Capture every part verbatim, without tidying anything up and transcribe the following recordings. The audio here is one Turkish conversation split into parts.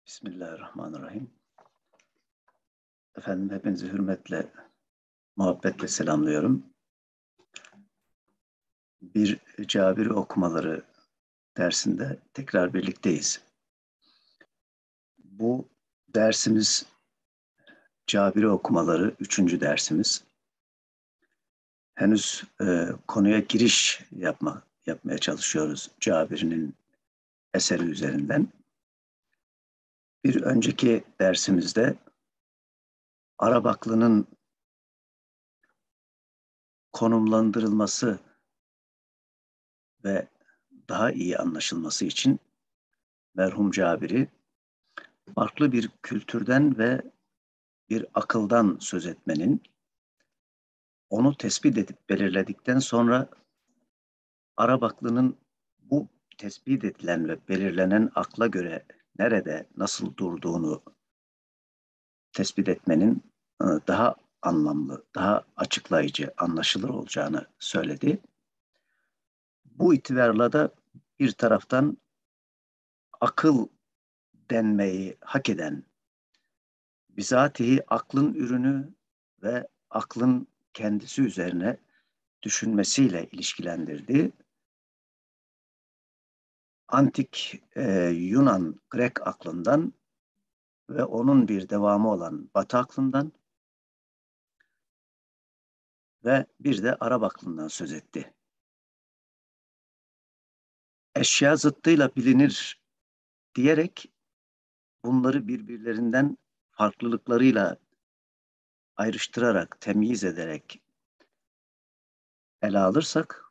Bismillahirrahmanirrahim. Efendim hepinizi hürmetle, muhabbetle selamlıyorum. Bir Cabiri okumaları dersinde tekrar birlikteyiz. Bu dersimiz Cabiri okumaları üçüncü dersimiz. Henüz e, konuya giriş yapma, yapmaya çalışıyoruz Cabiri'nin eseri üzerinden. Bir önceki dersimizde Arap aklının konumlandırılması ve daha iyi anlaşılması için merhum Cabiri farklı bir kültürden ve bir akıldan söz etmenin, onu tespit edip belirledikten sonra Arap aklının bu tespit edilen ve belirlenen akla göre nerede, nasıl durduğunu tespit etmenin daha anlamlı, daha açıklayıcı, anlaşılır olacağını söyledi. Bu itibarla da bir taraftan akıl denmeyi hak eden, bizatihi aklın ürünü ve aklın kendisi üzerine düşünmesiyle ilişkilendirdi. Antik e, Yunan, Grek aklından ve onun bir devamı olan Batı aklından ve bir de Arap aklından söz etti. Eşya zıttıyla bilinir diyerek bunları birbirlerinden farklılıklarıyla ayrıştırarak, temyiz ederek ele alırsak,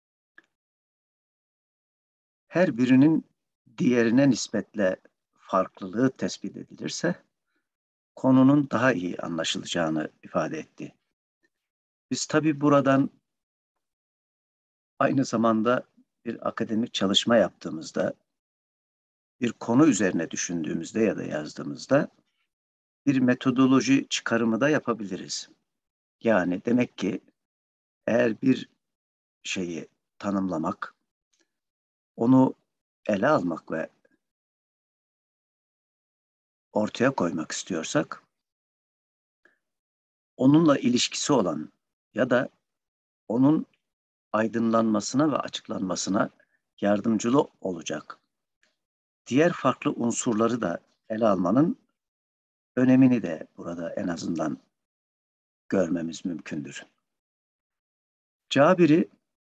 her birinin diğerine nispetle farklılığı tespit edilirse, konunun daha iyi anlaşılacağını ifade etti. Biz tabii buradan aynı zamanda bir akademik çalışma yaptığımızda, bir konu üzerine düşündüğümüzde ya da yazdığımızda bir metodoloji çıkarımı da yapabiliriz. Yani demek ki eğer bir şeyi tanımlamak, onu ele almak ve ortaya koymak istiyorsak, onunla ilişkisi olan ya da onun aydınlanmasına ve açıklanmasına yardımcı olacak diğer farklı unsurları da ele almanın önemini de burada en azından görmemiz mümkündür. Cabiri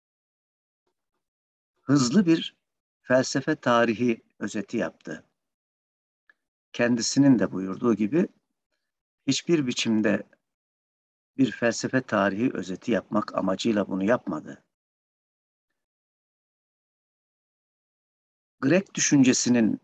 hızlı bir felsefe tarihi özeti yaptı. Kendisinin de buyurduğu gibi hiçbir biçimde bir felsefe tarihi özeti yapmak amacıyla bunu yapmadı. Grek düşüncesinin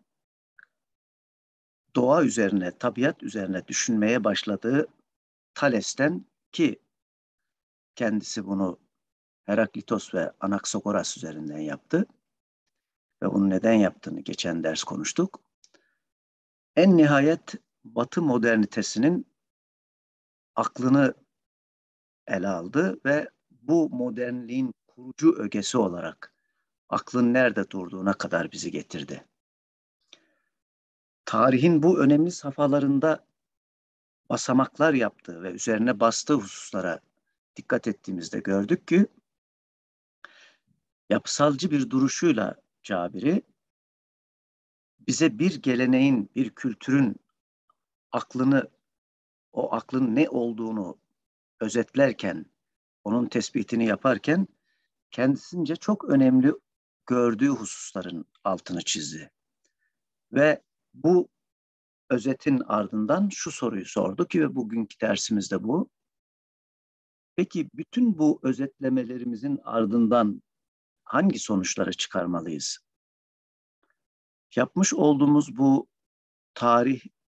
doğa üzerine, tabiat üzerine düşünmeye başladığı Thales'ten, ki kendisi bunu Heraklitos ve Anaksagoras üzerinden yaptı ve bunu neden yaptığını geçen ders konuştuk. En nihayet Batı modernitesinin aklını ele aldı ve bu modernliğin kurucu ögesi olarak aklın nerede durduğuna kadar bizi getirdi. Tarihin bu önemli safhalarında basamaklar yaptığı ve üzerine bastığı hususlara dikkat ettiğimizde gördük ki yapısalcı bir duruşuyla Cabiri bize bir geleneğin, bir kültürün aklını, o aklın ne olduğunu özetlerken, onun tespitini yaparken kendisince çok önemli gördüğü hususların altını çizdi. Ve bu özetin ardından şu soruyu sordu ki ve bugünkü dersimizde bu. Peki bütün bu özetlemelerimizin ardından hangi sonuçları çıkarmalıyız? Yapmış olduğumuz bu tarih,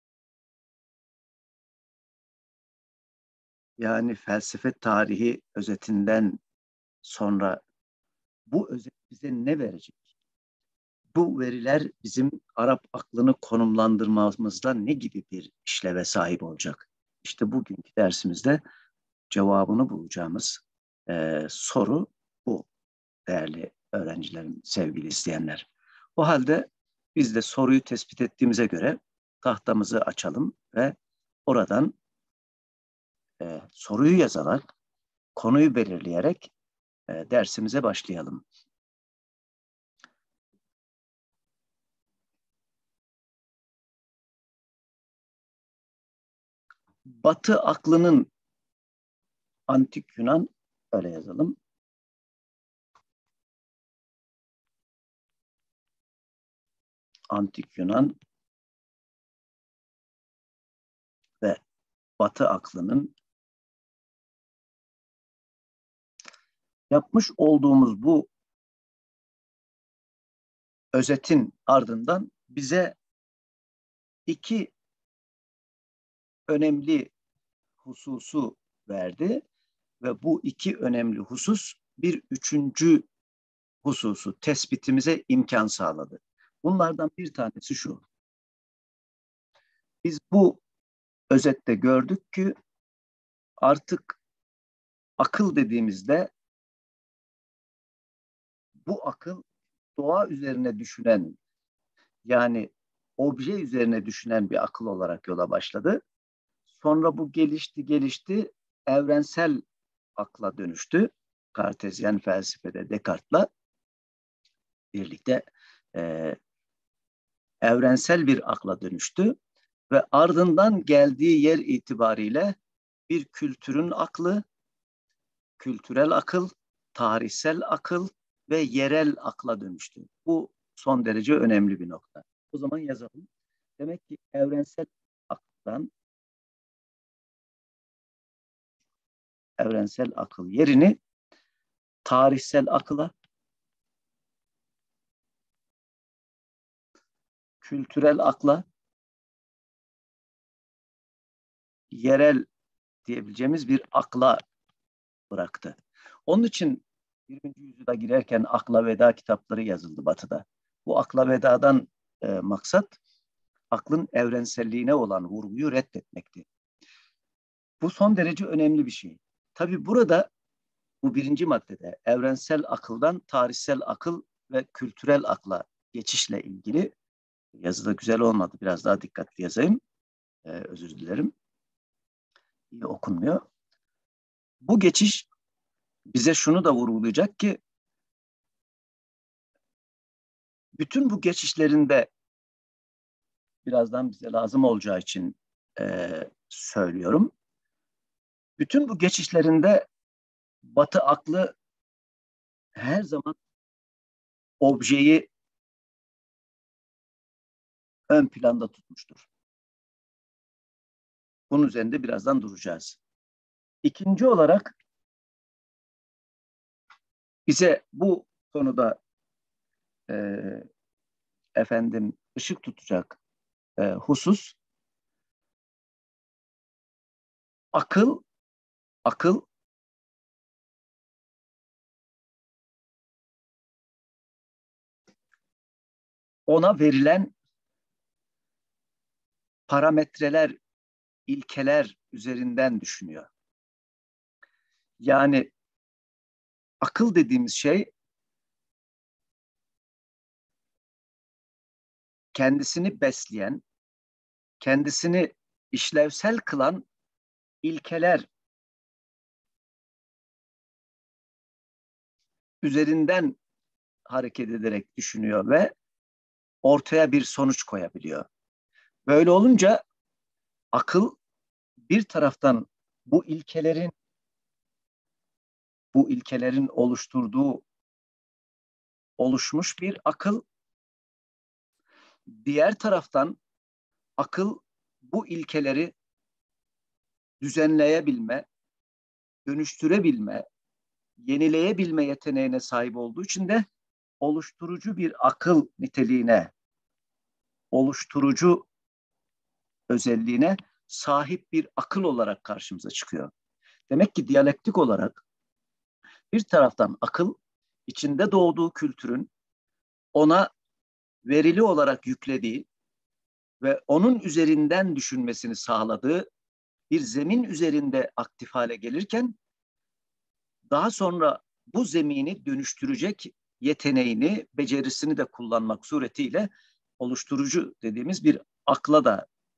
yani felsefe tarihi özetinden sonra bu özet bize ne verecek? Bu veriler bizim Arap aklını konumlandırmamızda ne gibi bir işleve sahip olacak? İşte bugünkü dersimizde cevabını bulacağımız e, soru bu, değerli öğrencilerim, sevgili izleyenler. O halde biz de soruyu tespit ettiğimize göre tahtamızı açalım ve oradan e, soruyu yazarak, konuyu belirleyerek e, dersimize başlayalım. Batı aklının antik Yunan, öyle yazalım. Antik Yunan ve Batı aklının yapmış olduğumuz bu özetin ardından bize iki önemli hususu verdi ve bu iki önemli husus bir üçüncü hususu tespitimize imkan sağladı. Bunlardan bir tanesi şu. Biz bu özette gördük ki artık akıl dediğimizde bu akıl doğa üzerine düşünen, yani obje üzerine düşünen bir akıl olarak yola başladı. Sonra bu gelişti gelişti evrensel akla dönüştü. Kartezyen felsefede Descartes'la birlikte e, evrensel bir akla dönüştü ve ardından geldiği yer itibariyle bir kültürün aklı, kültürel akıl, tarihsel akıl ve yerel akla dönüştü. Bu son derece önemli bir nokta. O zaman yazalım. Demek ki evrensel akıldan evrensel akıl yerini tarihsel akıla, kültürel akla, yerel diyebileceğimiz bir akla bıraktı. Onun için yirminci yüzyıla girerken Akla Veda kitapları yazıldı Batı'da. Bu Akla Veda'dan e, maksat aklın evrenselliğine olan vurguyu reddetmekti. Bu son derece önemli bir şey. Tabii burada bu birinci maddede evrensel akıldan tarihsel akıl ve kültürel akla geçişle ilgili yazıda güzel olmadı. Biraz daha dikkatli yazayım. Ee, özür dilerim. İyi okunmuyor. Bu geçiş bize şunu da vurgulayacak ki bütün bu geçişlerinde birazdan bize lazım olacağı için e, söylüyorum. Bütün bu geçişlerinde Batı aklı her zaman objeyi ön planda tutmuştur. Bunun üzerinde birazdan duracağız. İkinci olarak bize bu konuda e, efendim ışık tutacak e, husus akıl, akıl ona verilen parametreler, ilkeler üzerinden düşünüyor. Yani akıl dediğimiz şey kendisini besleyen, kendisini işlevsel kılan ilkeler üzerinden hareket ederek düşünüyor ve ortaya bir sonuç koyabiliyor. Böyle olunca akıl bir taraftan bu ilkelerin bu ilkelerin oluşturduğu oluşmuş bir akıl, diğer taraftan akıl bu ilkeleri düzenleyebilme, dönüştürebilme, yenileyebilme yeteneğine sahip olduğu için de oluşturucu bir akıl niteliğine, oluşturucu özelliğine sahip bir akıl olarak karşımıza çıkıyor. Demek ki diyalektik olarak bir taraftan akıl içinde doğduğu kültürün ona verili olarak yüklediği ve onun üzerinden düşünmesini sağladığı bir zemin üzerinde aktif hale gelirken daha sonra bu zemini dönüştürecek yeteneğini, becerisini de kullanmak suretiyle oluşturucu dediğimiz bir akla da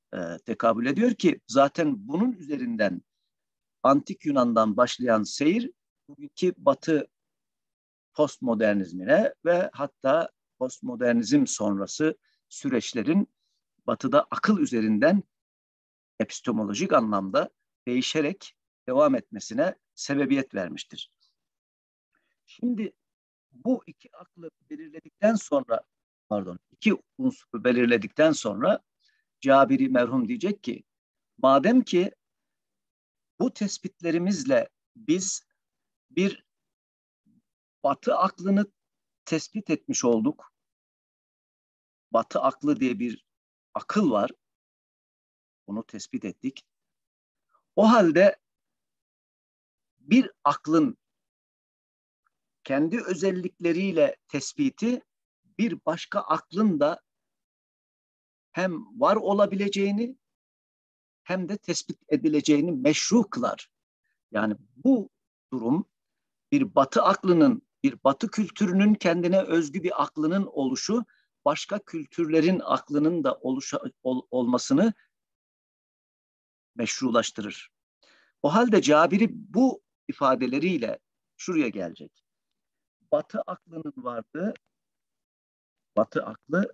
e, tekabül ediyor ki zaten bunun üzerinden Antik Yunan'dan başlayan seyir bugünkü Batı postmodernizmine ve hatta postmodernizm sonrası süreçlerin Batı'da akıl üzerinden epistemolojik anlamda değişerek devam etmesine sebebiyet vermiştir. Şimdi bu iki aklı belirledikten sonra, pardon, iki unsuru belirledikten sonra Cabiri merhum diyecek ki, madem ki bu tespitlerimizle biz bir Batı aklını tespit etmiş olduk. Batı aklı diye bir akıl var. Bunu tespit ettik. O halde bir aklın kendi özellikleriyle tespiti bir başka aklın da hem var olabileceğini hem de tespit edileceğini meşru kılar. Yani bu durum bir Batı aklının, bir Batı kültürünün kendine özgü bir aklının oluşu, başka kültürlerin aklının da oluşa, ol, olmasını meşrulaştırır. O halde Cabiri bu ifadeleriyle şuraya gelecek. Batı aklının varlığı, Batı aklı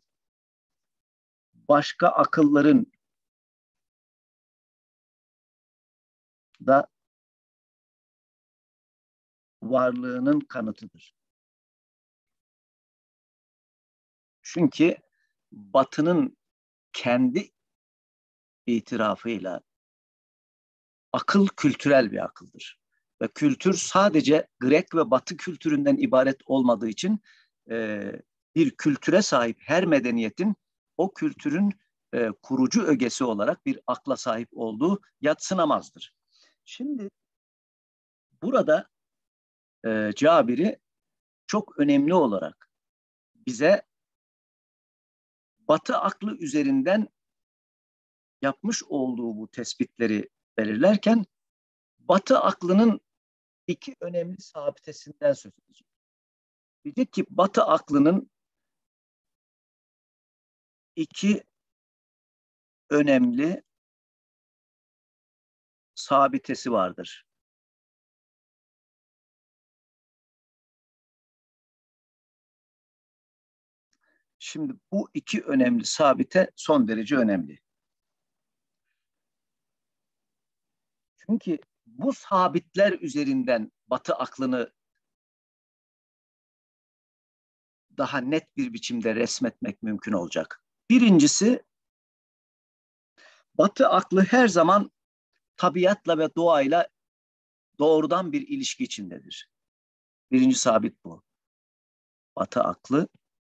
başka akılların da varlığının kanıtıdır. Çünkü Batı'nın kendi itirafıyla akıl kültürel bir akıldır. Ve kültür sadece Grek ve Batı kültüründen ibaret olmadığı için e, bir kültüre sahip her medeniyetin o kültürün e, kurucu ögesi olarak bir akla sahip olduğu yadsınamazdır. Şimdi burada e, Cabiri çok önemli olarak bize Batı aklı üzerinden yapmış olduğu bu tespitleri belirlerken Batı aklının iki önemli sabitesinden söz edecek. Diyecek ki Batı aklının iki önemli sabitesi vardır. Şimdi bu iki önemli sabite son derece önemli. Çünkü bu sabitler üzerinden Batı aklını daha net bir biçimde resmetmek mümkün olacak. Birincisi, Batı aklı her zaman tabiatla ve doğayla doğrudan bir ilişki içindedir. Birinci sabit bu. Batı aklı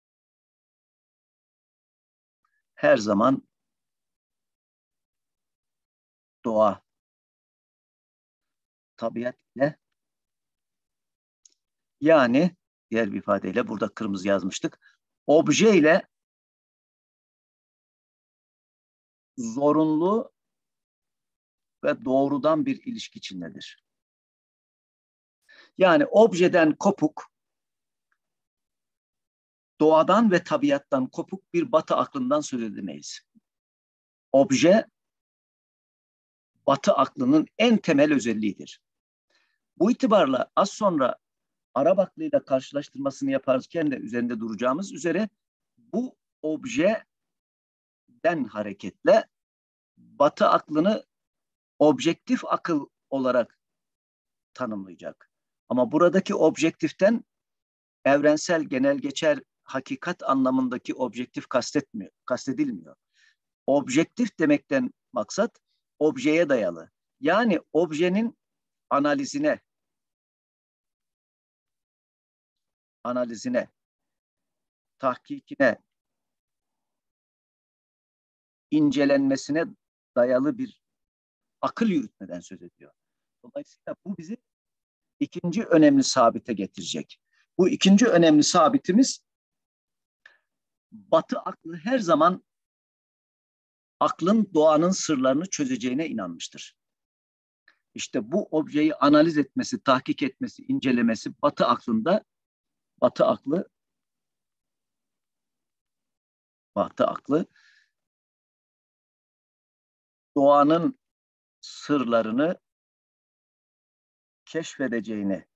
her zaman doğa, tabiat ile, yani diğer bir ifadeyle burada kırmızı yazmıştık, obje ile zorunlu ve doğrudan bir ilişki içindedir. Yani objeden kopuk, doğadan ve tabiattan kopuk bir Batı aklından söz edemeyiz. Obje, Batı aklının en temel özelliğidir. Bu itibarla az sonra Arap aklıyla karşılaştırmasını yaparken de üzerinde duracağımız üzere bu objeden hareketle Batı aklını objektif akıl olarak tanımlayacak. Ama buradaki objektiften evrensel, genel geçer, hakikat anlamındaki objektif kastetmiyor, kastedilmiyor. Objektif demekten maksat objeye dayalı. Yani objenin analizine, analizine, tahkikine, incelenmesine dayalı bir akıl yürütmeden söz ediyor. Dolayısıyla bu bizi ikinci önemli sabite getirecek. Bu ikinci önemli sabitimiz, Batı aklı her zaman aklın doğanın sırlarını çözeceğine inanmıştır. İşte bu objeyi analiz etmesi, tahkik etmesi, incelemesi Batı aklında, Batı aklı, Batı aklı doğanın sırlarını keşfedeceğini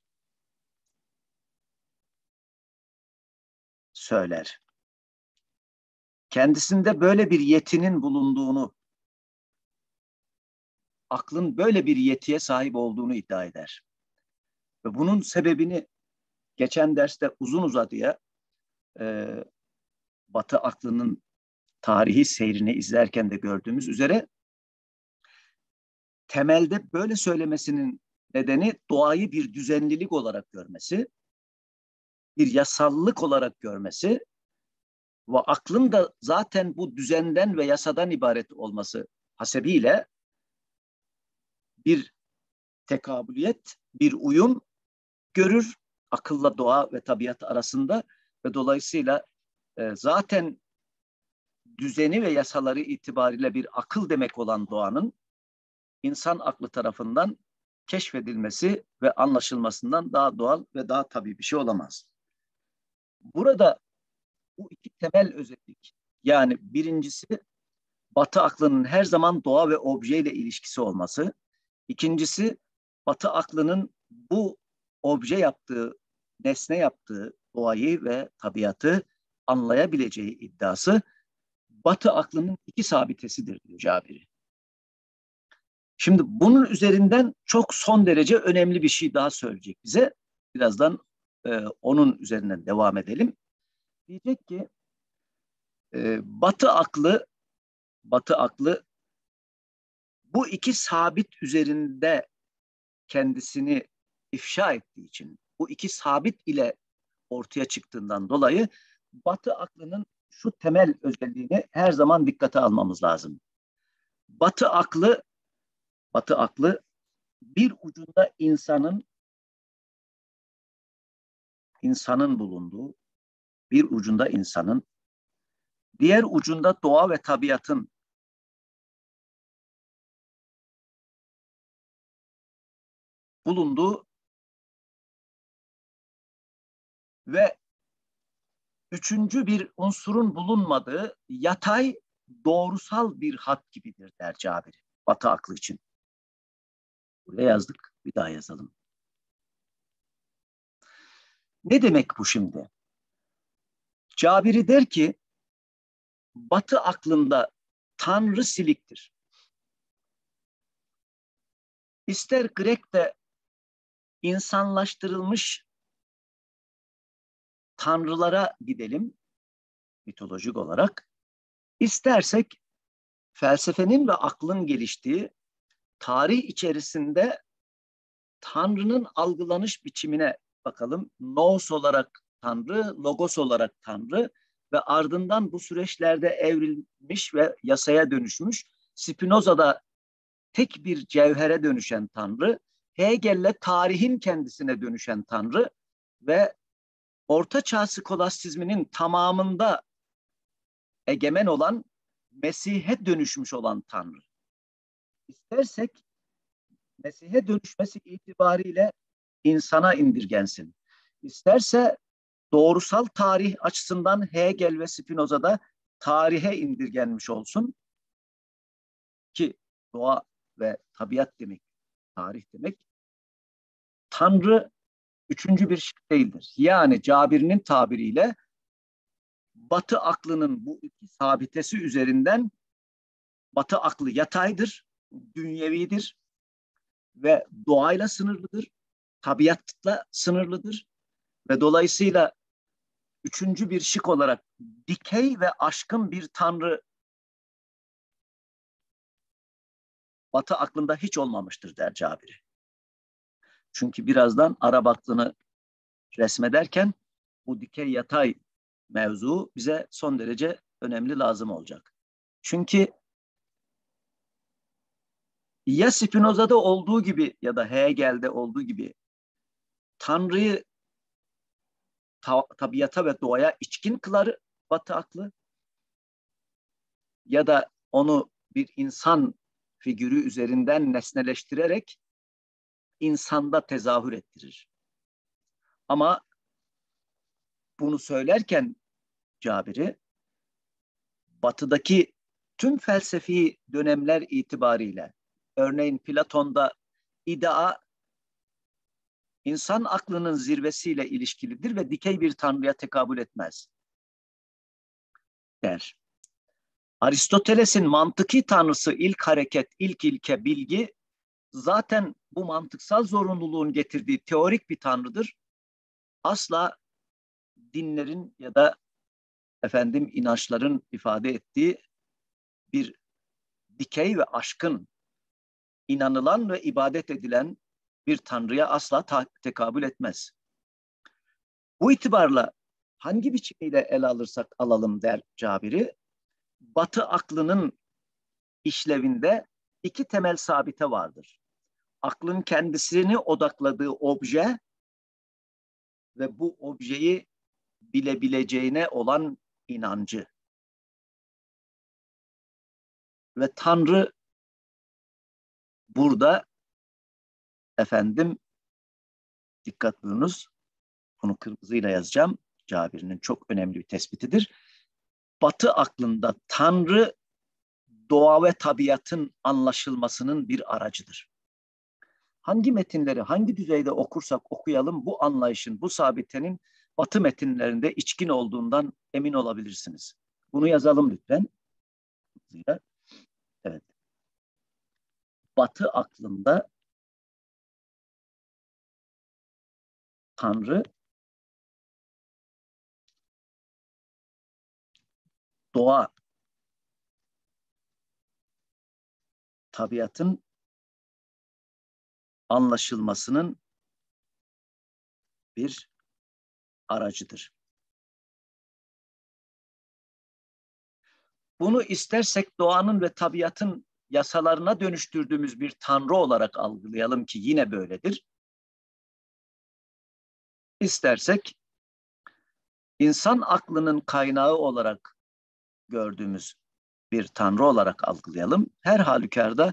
söyler. Kendisinde böyle bir yetinin bulunduğunu, aklın böyle bir yetiye sahip olduğunu iddia eder. Ve bunun sebebini geçen derste uzun uzadıya e, Batı aklının tarihi seyrini izlerken de gördüğümüz üzere temelde böyle söylemesinin nedeni doğayı bir düzenlilik olarak görmesi, bir yasallık olarak görmesi ve aklın da zaten bu düzenden ve yasadan ibaret olması hasebiyle bir tekabüliyet, bir uyum görür akılla doğa ve tabiat arasında ve dolayısıyla e, zaten düzeni ve yasaları itibariyle bir akıl demek olan doğanın insan aklı tarafından keşfedilmesi ve anlaşılmasından daha doğal ve daha tabii bir şey olamaz. Burada bu iki temel özellik, yani birincisi Batı aklının her zaman doğa ve objeyle ilişkisi olması, ikincisi Batı aklının bu obje yaptığı, nesne yaptığı doğayı ve tabiatı anlayabileceği iddiası Batı aklının iki sabitesidir diyor Cabiri. Şimdi bunun üzerinden çok son derece önemli bir şey daha söyleyecek bize. Birazdan e, onun üzerinden devam edelim. Diyecek ki e, Batı aklı, Batı aklı bu iki sabit üzerinde kendisini ifşa ettiği için, bu iki sabit ile ortaya çıktığından dolayı Batı aklının şu temel özelliğini her zaman dikkate almamız lazım. Batı aklı, Batı aklı bir ucunda insanın insanın bulunduğu, bir ucunda insanın, diğer ucunda doğa ve tabiatın bulunduğu ve üçüncü bir unsurun bulunmadığı yatay doğrusal bir hat gibidir der Cabiri. Batı aklı için. Buraya yazdık, bir daha yazalım. Ne demek bu şimdi? Cabiri der ki, Batı aklında Tanrı siliktir. İster Grek'te insanlaştırılmış tanrılara gidelim, mitolojik olarak, istersek felsefenin ve aklın geliştiği tarih içerisinde Tanrı'nın algılanış biçimine bakalım. Nous olarak Tanrı, Logos olarak Tanrı ve ardından bu süreçlerde evrilmiş ve yasaya dönüşmüş. Spinoza'da tek bir cevhere dönüşen Tanrı, Hegel'le tarihin kendisine dönüşen Tanrı ve Orta Çağ skolastizminin tamamında egemen olan Mesih'e dönüşmüş olan Tanrı. İstersek Mesih'e dönüşmesi itibariyle insana indirgensin. İsterse doğrusal tarih açısından Hegel ve Spinoza'da tarihe indirgenmiş olsun ki doğa ve tabiat demek, tarih demek. Tanrı üçüncü bir şık değildir. Yani Cabir'in tabiriyle Batı aklının bu iki sabitesi üzerinden Batı aklı yataydır, dünyevidir ve doğayla sınırlıdır, tabiatla sınırlıdır ve dolayısıyla üçüncü bir şık olarak dikey ve aşkın bir tanrı Batı aklında hiç olmamıştır der Cabiri. Çünkü birazdan Arap aklını resmederken bu dikey yatay mevzu bize son derece önemli lazım olacak. Çünkü ya Spinoza'da olduğu gibi ya da Hegel'de olduğu gibi Tanrı'yı ta tabiata ve doğaya içkin kılar Batı aklı ya da onu bir insan figürü üzerinden nesneleştirerek insanda tezahür ettirir. Ama bunu söylerken Cabiri Batı'daki tüm felsefi dönemler itibariyle, örneğin Platon'da idea insan aklının zirvesiyle ilişkilidir ve dikey bir tanrıya tekabül etmez der. Aristoteles'in mantıki tanrısı ilk hareket, ilk ilke, bilgi zaten bu mantıksal zorunluluğun getirdiği teorik bir tanrıdır. Asla dinlerin ya da efendim inançların ifade ettiği bir dikey ve aşkın, inanılan ve ibadet edilen bir tanrıya asla tekabül etmez. Bu itibarla hangi biçimiyle ele alırsak alalım der Cabiri, Batı aklının işlevinde iki temel sabite vardır. Aklın kendisini odakladığı obje ve bu objeyi bilebileceğine olan inancı. Ve Tanrı burada efendim dikkat buyurunuz, bunu kırmızıyla yazacağım. Cabir'in çok önemli bir tespitidir. Batı aklında Tanrı doğa ve tabiatın anlaşılmasının bir aracıdır. Hangi metinleri hangi düzeyde okursak okuyalım bu anlayışın, bu sabitenin Batı metinlerinde içkin olduğundan emin olabilirsiniz. Bunu yazalım lütfen. Evet. Batı aklında Tanrı doğa, tabiatın anlaşılmasının bir aracıdır. Bunu istersek doğanın ve tabiatın yasalarına dönüştürdüğümüz bir tanrı olarak algılayalım ki yine böyledir. İstersek insan aklının kaynağı olarak gördüğümüz bir tanrı olarak algılayalım. Her halükarda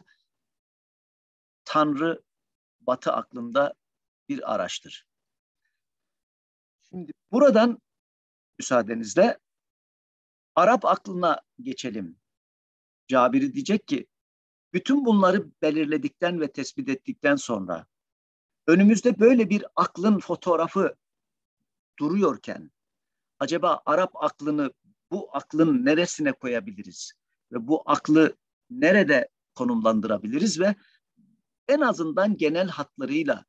tanrı Batı aklında bir araçtır. Şimdi buradan müsaadenizle Arap aklına geçelim. Cabiri diyecek ki bütün bunları belirledikten ve tespit ettikten sonra önümüzde böyle bir aklın fotoğrafı duruyorken acaba Arap aklını bu aklın neresine koyabiliriz ve bu aklı nerede konumlandırabiliriz ve en azından genel hatlarıyla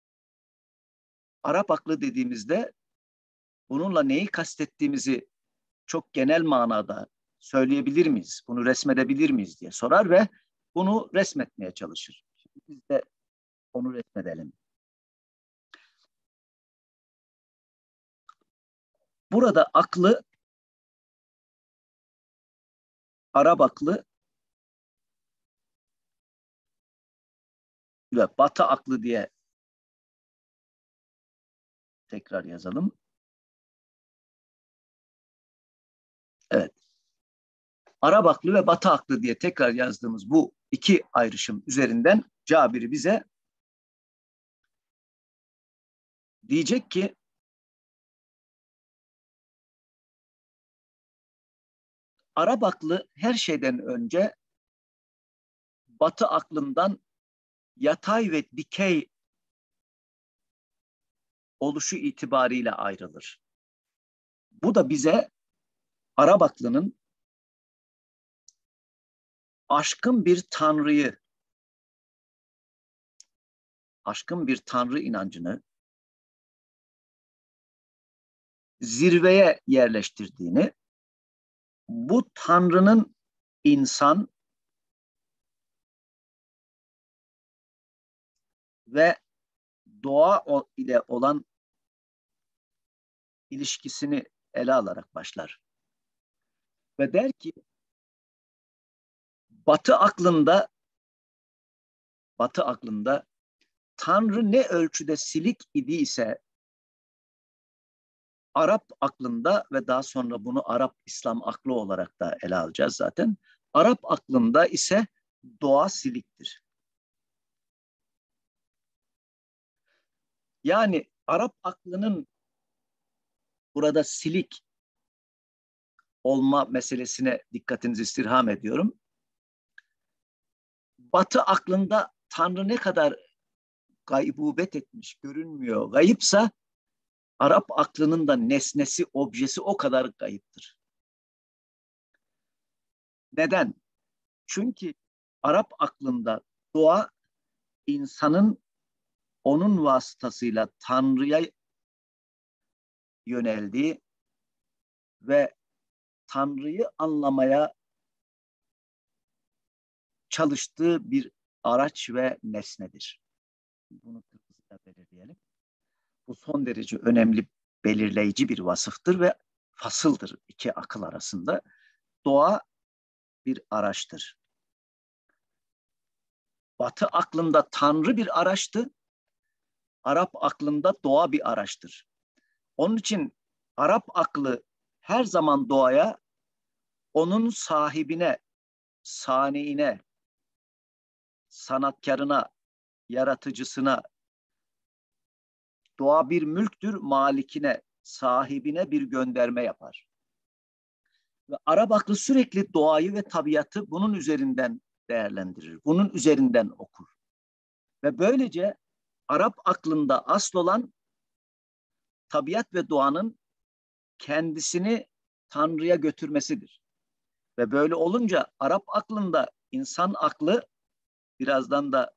Arap aklı dediğimizde bununla neyi kastettiğimizi çok genel manada söyleyebilir miyiz? Bunu resmedebilir miyiz diye sorar ve bunu resmetmeye çalışır. Şimdi biz de onu resmedelim. Burada aklı, Arap aklı ve Batı aklı diye tekrar yazalım. Evet. Arap aklı ve Batı aklı diye tekrar yazdığımız bu iki ayrışım üzerinden Cabiri bize diyecek ki Arap aklı her şeyden önce Batı aklından yatay ve dikey oluşu itibariyle ayrılır. Bu da bize Arap aklının aşkın bir tanrıyı, aşkın bir tanrı inancını zirveye yerleştirdiğini, bu tanrının insan ve doğa ile olan ilişkisini ele alarak başlar. Ve der ki Batı aklında Batı aklında Tanrı ne ölçüde silik idiyse Arap aklında ve daha sonra bunu Arap İslam aklı olarak da ele alacağız zaten. Arap aklında ise doğa siliktir. Yani Arap aklının burada silik olma meselesine dikkatinizi istirham ediyorum. Batı aklında Tanrı ne kadar gaybubet etmiş, görünmüyor, gayipsa Arap aklının da nesnesi, objesi o kadar gayiptir. Neden? Çünkü Arap aklında doğa insanın onun vasıtasıyla Tanrı'ya yöneldiği ve Tanrı'yı anlamaya çalıştığı bir araç ve nesnedir. Bunu kırmızıyla belirleyelim. Bu son derece önemli, belirleyici bir vasıftır ve fasıldır iki akıl arasında. Doğa bir araçtır. Batı aklında Tanrı bir araçtı, Arap aklında doğa bir araçtır. Onun için Arap aklı her zaman doğaya, onun sahibine, saniine, sanatkarına, yaratıcısına, doğa bir mülktür, malikine, sahibine bir gönderme yapar. Ve Arap aklı sürekli doğayı ve tabiatı bunun üzerinden değerlendirir, bunun üzerinden okur. Ve böylece Arap aklında asıl olan tabiat ve doğanın kendisini Tanrı'ya götürmesidir. Ve böyle olunca Arap aklında insan aklı, birazdan da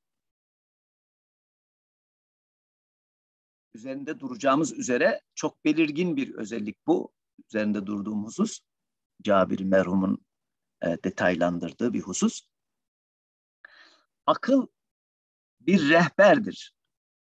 üzerinde duracağımız üzere çok belirgin bir özellik bu. Üzerinde durduğum husus, Cabir merhumun e, detaylandırdığı bir husus. Akıl bir rehberdir.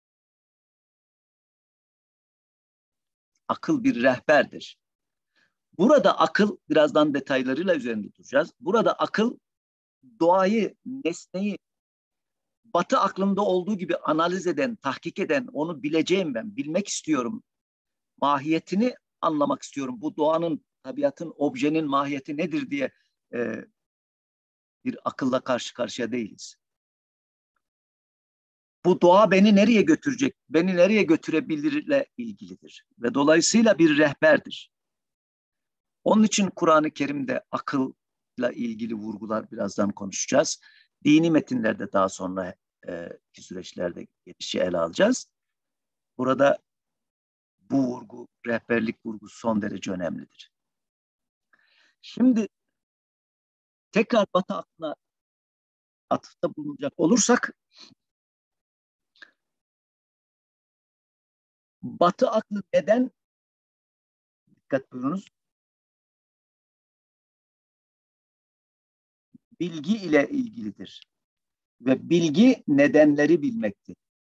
Akıl bir rehberdir. Burada akıl, birazdan detaylarıyla üzerinde duracağız. Burada akıl doğayı, nesneyi Batı aklında olduğu gibi analiz eden, tahkik eden, onu bileceğim ben, bilmek istiyorum. Mahiyetini anlamak istiyorum. Bu doğanın, tabiatın, objenin mahiyeti nedir diye e, bir akılla karşı karşıya değiliz. Bu doğa beni nereye götürecek, beni nereye götürebilirle ilgilidir. Ve dolayısıyla bir rehberdir. Onun için Kur'an-ı Kerim'de akılla ilgili vurgular birazdan konuşacağız. Dini metinlerde daha sonra e, ki süreçlerde gelişi ele alacağız. Burada bu vurgu, rehberlik vurgusu son derece önemlidir. Şimdi tekrar Batı aklına atıfta bulunacak olursak, Batı aklı neden, dikkat buyurunuz, bilgi ile ilgilidir. Ve bilgi nedenleri bilmektir.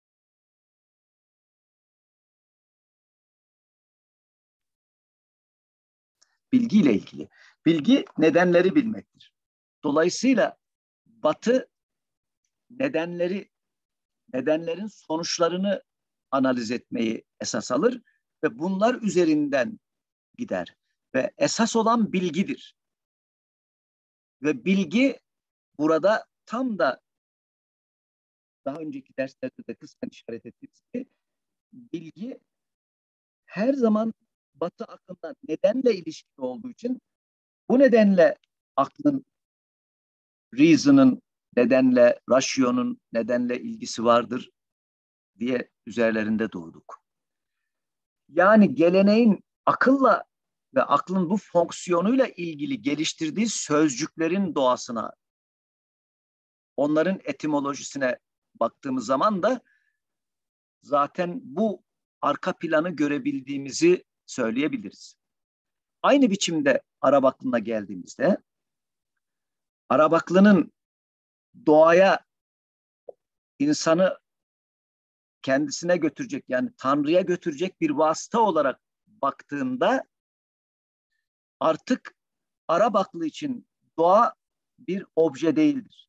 Bilgi ile ilgili. Bilgi nedenleri bilmektir. Dolayısıyla Batı nedenleri, nedenlerin sonuçlarını analiz etmeyi esas alır ve bunlar üzerinden gider. Ve esas olan bilgidir. Ve bilgi burada tam da daha önceki derslerde de kısmen işaret ettiğimiz gibi, bilgi her zaman Batı aklında nedenle ilişkili olduğu için, bu nedenle aklın, reason'ın nedenle, ratio'nun nedenle ilgisi vardır diye üzerlerinde durduk. Yani geleneğin akılla ve aklın bu fonksiyonuyla ilgili geliştirdiği sözcüklerin doğasına, onların etimolojisine baktığımız zaman da zaten bu arka planı görebildiğimizi söyleyebiliriz. Aynı biçimde Arap aklına geldiğimizde, Arap aklının doğaya, insanı kendisine götürecek, yani Tanrı'ya götürecek bir vasıta olarak baktığında, artık Arap aklı için doğa bir obje değildir.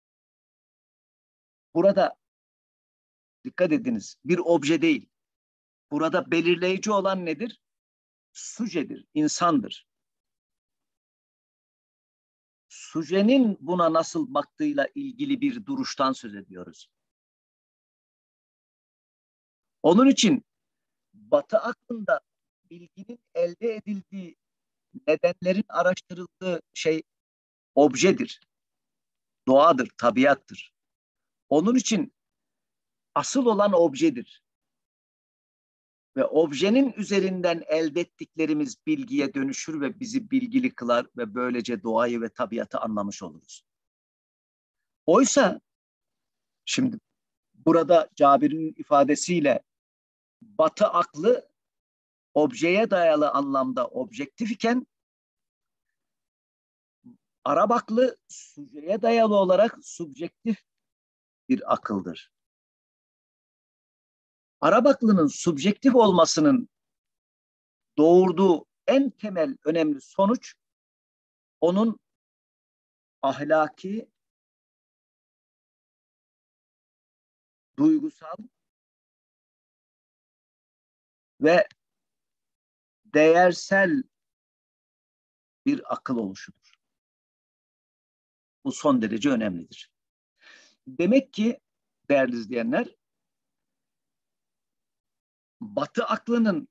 Burada dikkat ediniz, bir obje değil. Burada belirleyici olan nedir? Sujedir, insandır. Sujenin buna nasıl baktığıyla ilgili bir duruştan söz ediyoruz. Onun için Batı aklında bilginin elde edildiği nedenlerin araştırıldığı şey objedir, doğadır, tabiattır. Onun için asıl olan objedir. Ve objenin üzerinden elde ettiklerimiz bilgiye dönüşür ve bizi bilgili kılar ve böylece doğayı ve tabiatı anlamış oluruz. Oysa şimdi burada Cabir'in ifadesiyle Batı aklı objeye dayalı anlamda objektif iken Arap aklı süceye dayalı olarak subjektif bir akıldır. Arap aklının subjektif olmasının doğurduğu en temel önemli sonuç onun ahlaki, duygusal ve değersel bir akıl oluşudur. Bu son derece önemlidir. Demek ki değerli izleyenler, Batı aklının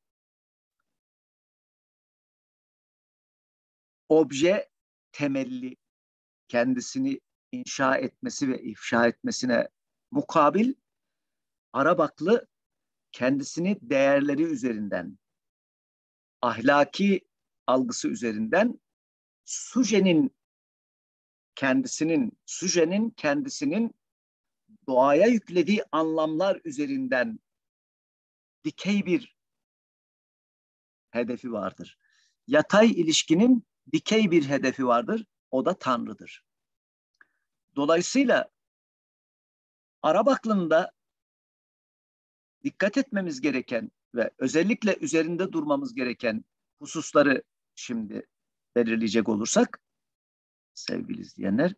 obje temelli kendisini inşa etmesi ve ifşa etmesine mukabil Arap aklı kendisini değerleri üzerinden, ahlaki algısı üzerinden sujenin kendisinin, sujenin kendisinin doğaya yüklediği anlamlar üzerinden dikey bir hedefi vardır. Yatay ilişkinin dikey bir hedefi vardır. O da Tanrı'dır. Dolayısıyla Arap aklında dikkat etmemiz gereken ve özellikle üzerinde durmamız gereken hususları şimdi belirleyecek olursak, sevgili izleyenler,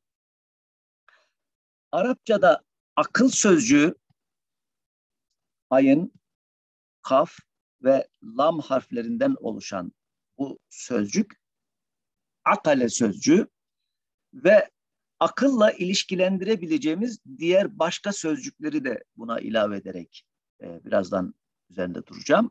Arapçada akıl sözcüğü ayın, kaf ve lam harflerinden oluşan bu sözcük akale sözcüğü ve akılla ilişkilendirebileceğimiz diğer başka sözcükleri de buna ilave ederek e, birazdan üzerinde duracağım.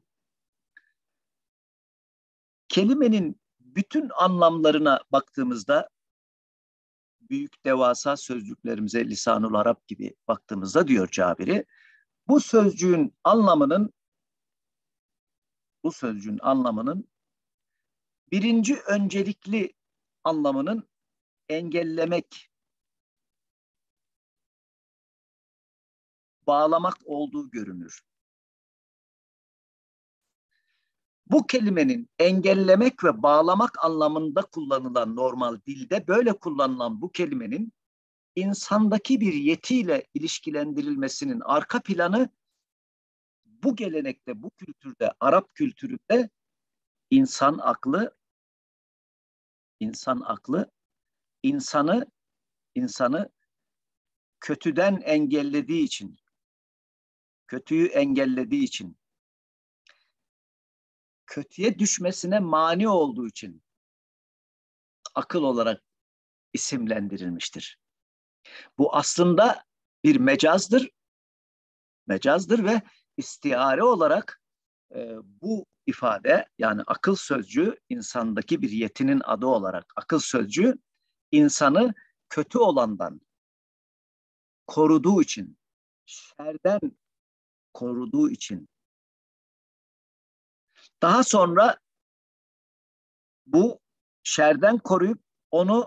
Kelimenin bütün anlamlarına baktığımızda, büyük devasa sözcüklerimize Lisanul Arap gibi baktığımızda diyor Cabiri, bu sözcüğün anlamının bu sözcüğün anlamının birinci öncelikli anlamının engellemek, bağlamak olduğu görünür. Bu kelimenin engellemek ve bağlamak anlamında kullanılan normal dilde böyle kullanılan bu kelimenin insandaki bir yetiyle ilişkilendirilmesinin arka planı bu gelenekte, bu kültürde, Arap kültüründe insan aklı, insan aklı, insanı, insanı kötüden engellediği için, kötüyü engellediği için, kötüye düşmesine mani olduğu için akıl olarak isimlendirilmiştir. Bu aslında bir mecazdır, mecazdır ve istiare olarak e, bu ifade, yani akıl sözcüğü insandaki bir yetinin adı olarak akıl sözcüğü insanı kötü olandan koruduğu için, şerden koruduğu için. Daha sonra bu şerden koruyup onu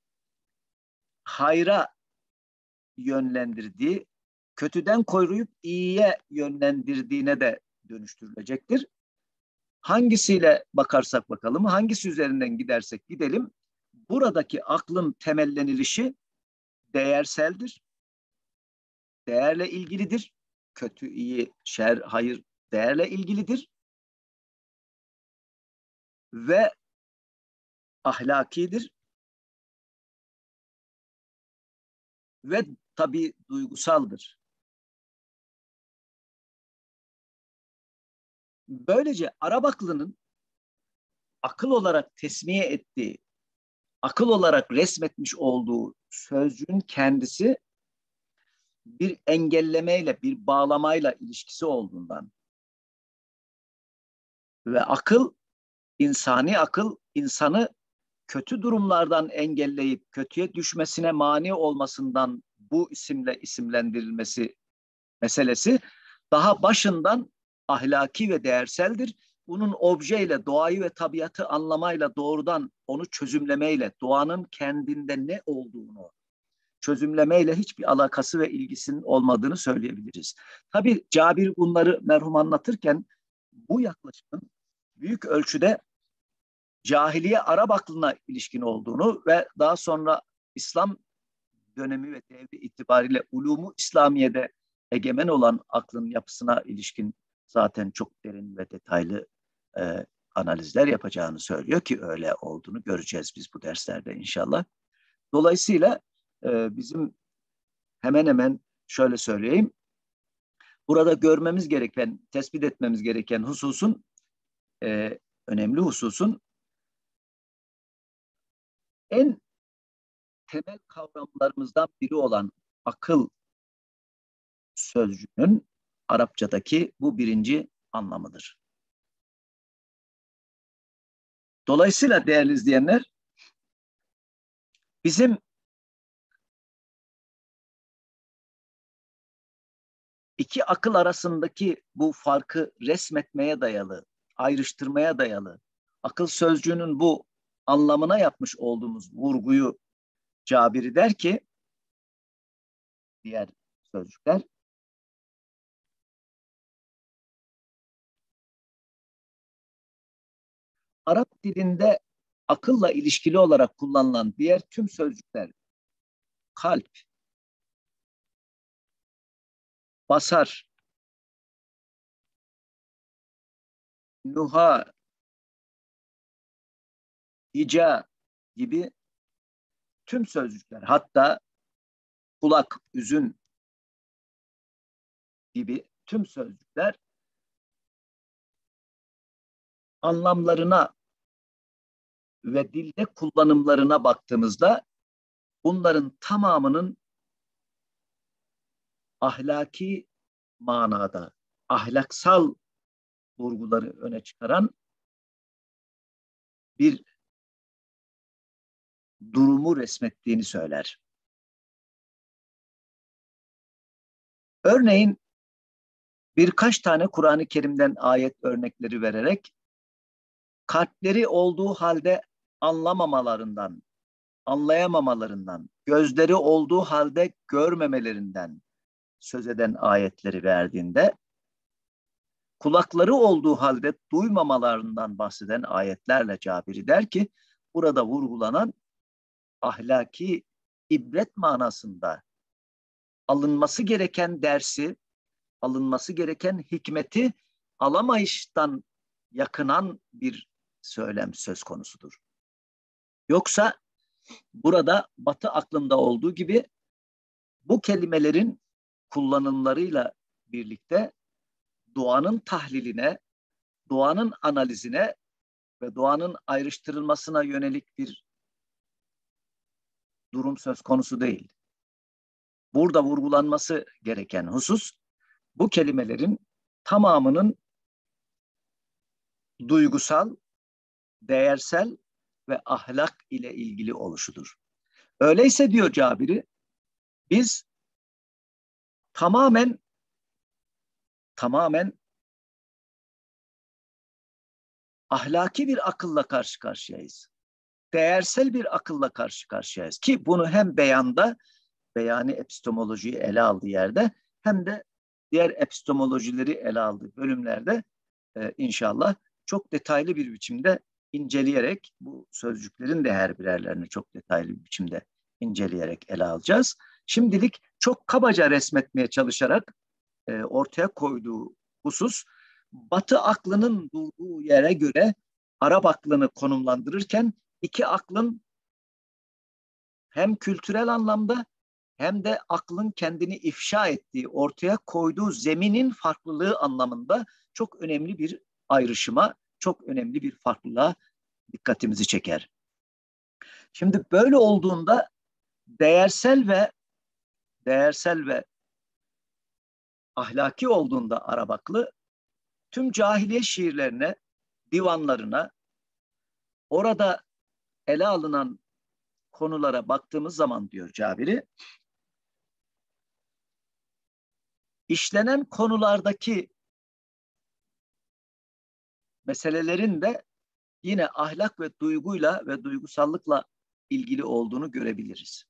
hayra yönlendirdiği, kötüden koruyup iyiye yönlendirdiğine de dönüştürülecektir. Hangisiyle bakarsak bakalım, hangisi üzerinden gidersek gidelim, buradaki aklın temellenilişi değerseldir. Değerle ilgilidir. Kötü, iyi, şer, hayır değerle ilgilidir. Ve ahlakidir. Ve tabii duygusaldır. Böylece Arap aklının akıl olarak tesmiye ettiği, akıl olarak resmetmiş olduğu sözcüğün kendisi bir engellemeyle, bir bağlamayla ilişkisi olduğundan ve akıl insani akıl insanı kötü durumlardan engelleyip kötüye düşmesine mani olmasından bu isimle isimlendirilmesi meselesi daha başından ahlaki ve değerseldir. Bunun objeyle, doğayı ve tabiatı anlamayla, doğrudan onu çözümlemeyle, doğanın kendinde ne olduğunu çözümlemeyle hiçbir alakası ve ilgisinin olmadığını söyleyebiliriz. Tabii Cabir bunları merhum anlatırken bu yaklaşımın büyük ölçüde cahiliye Arap aklına ilişkin olduğunu ve daha sonra İslam dönemi ve devri itibariyle ulumu İslamiye'de egemen olan aklın yapısına ilişkin zaten çok derin ve detaylı e, analizler yapacağını söylüyor ki öyle olduğunu göreceğiz biz bu derslerde inşallah. Dolayısıyla e, bizim hemen hemen şöyle söyleyeyim, burada görmemiz gereken, tespit etmemiz gereken hususun, e, önemli hususun en temel kavramlarımızdan biri olan akıl sözcüğünün Arapçadaki bu birinci anlamıdır. Dolayısıyla değerli izleyenler, bizim iki akıl arasındaki bu farkı resmetmeye dayalı, ayrıştırmaya dayalı, akıl sözcüğünün bu anlamına yapmış olduğumuz vurguyu Cabiri der ki, diğer sözcükler, Arap dilinde akılla ilişkili olarak kullanılan diğer tüm sözcükler, kalp, basar, nuha, hica gibi tüm sözcükler, hatta kulak, üzün gibi tüm sözcükler anlamlarına ve dilde kullanımlarına baktığımızda bunların tamamının ahlaki manada, ahlaksal vurguları öne çıkaran bir durumu resmettiğini söyler. Örneğin birkaç tane Kur'an-ı Kerim'den ayet örnekleri vererek kalpleri olduğu halde anlamamalarından, anlayamamalarından, gözleri olduğu halde görmemelerinden söz eden ayetleri verdiğinde, kulakları olduğu halde duymamalarından bahseden ayetlerle Cabiri der ki, burada vurgulanan ahlaki ibret manasında alınması gereken dersi, alınması gereken hikmeti alamayıştan yakınan bir söylem söz konusudur. Yoksa burada Batı aklında olduğu gibi bu kelimelerin kullanımlarıyla birlikte doğanın tahliline, doğanın analizine ve doğanın ayrıştırılmasına yönelik bir durum söz konusu değil. Burada vurgulanması gereken husus, bu kelimelerin tamamının duygusal, değersel ve ahlak ile ilgili oluşudur. Öyleyse diyor Cabiri, biz tamamen tamamen ahlaki bir akılla karşı karşıyayız. Değersel bir akılla karşı karşıyayız ki bunu hem beyanda, beyani epistemolojiyi ele aldığı yerde hem de diğer epistemolojileri ele aldığı bölümlerde e, inşallah çok detaylı bir biçimde inceleyerek bu sözcüklerin de her birerlerini çok detaylı bir biçimde inceleyerek ele alacağız. Şimdilik çok kabaca resmetmeye çalışarak e, ortaya koyduğu husus, Batı aklının durduğu yere göre Arap aklını konumlandırırken iki aklın hem kültürel anlamda hem de aklın kendini ifşa ettiği, ortaya koyduğu zeminin farklılığı anlamında çok önemli bir ayrışıma, çok önemli bir farklılığa dikkatimizi çeker. Şimdi böyle olduğunda değersel ve değersel ve ahlaki olduğunda Arap aklı tüm cahiliye şiirlerine, divanlarına, orada ele alınan konulara baktığımız zaman diyor Cabiri, işlenen konulardaki meselelerin de yine ahlak ve duyguyla ve duygusallıkla ilgili olduğunu görebiliriz.